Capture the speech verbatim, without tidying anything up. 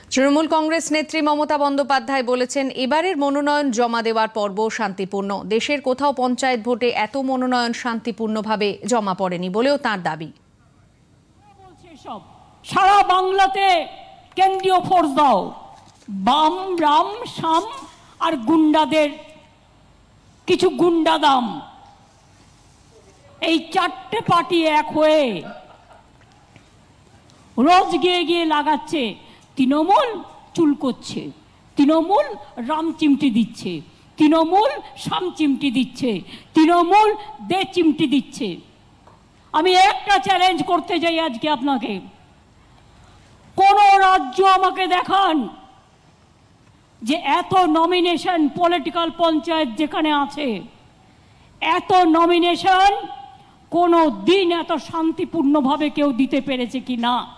তৃণমূল কংগ্রেস নেত্রী মমতা বন্দ্যোপাধ্যায় বলেছেন, এবারের মনোনয়ন জমা দেওয়ার পর্ব শান্তিপূর্ণ। দেশের কোথাও পঞ্চায়েত ভোটে এত মনোনয়ন শান্তিপূর্ণভাবে জমা পড়েনি বলেও তাঁর দাবি। সারা বাংলাতে কেন্দ্রীয় ফোর্স দাও, বাম রাম শাম আর গুন্ডাদের কিছু গুন্ডা দাম, এই চারটে পার্টি এক হয়ে রোজ গিয়ে গিয়ে লাগাচ্ছে। তৃণমূল চুল করছে, তৃণমূল রাম চিমটি দিচ্ছে, তৃণমূল শাম চিমটি দিচ্ছে, তৃণমূল দে চিমটি দিচ্ছে। আমি একটা চ্যালেঞ্জ করতে চাই আজকে আপনাকে, কোন রাজ্য আমাকে দেখান যে এত নমিনেশন পলিটিক্যাল পঞ্চায়েত যেখানে আছে, এত নমিনেশন কোনো দিন এত শান্তিপূর্ণভাবে কেউ দিতে পেরেছে কি না।